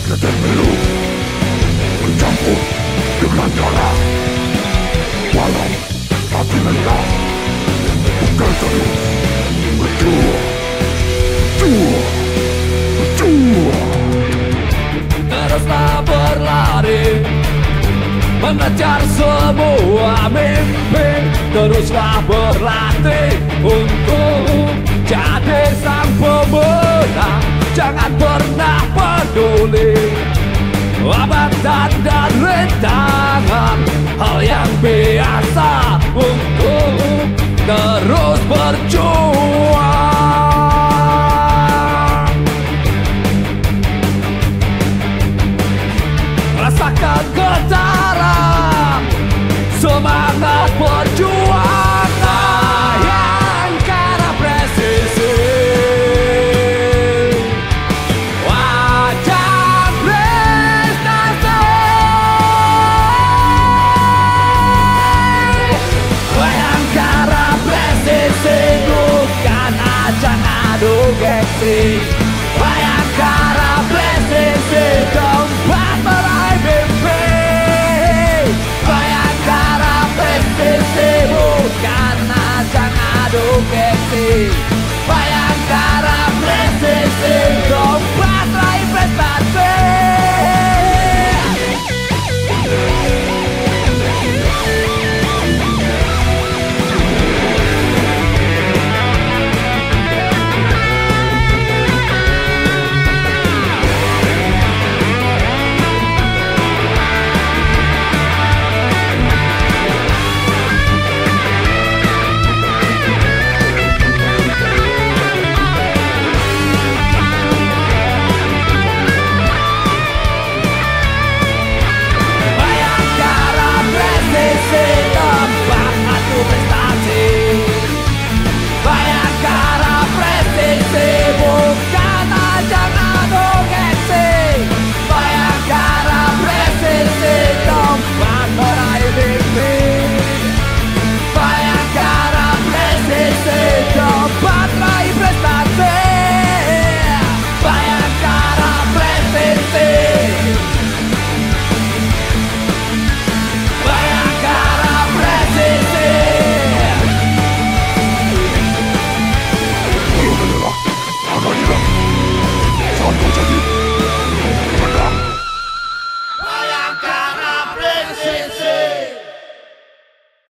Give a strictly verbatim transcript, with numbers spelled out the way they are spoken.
Tetap belum bercampur dengan darah. Walau tapi lelah, bukan terus berjuang, juang, berjuang. Teruslah berlari, mengejar semua mimpi. Teruslah berlatih untuk jadi sang pemenang. Jangan pernah peduli hambatan dan rintangan, hal yang biasa untuk terus berjuang. Rasakan getaran semangat perjuangan yang karena presisi. Wajah prestasi, Bayangkara presisi, bukan ajang adu gengsi.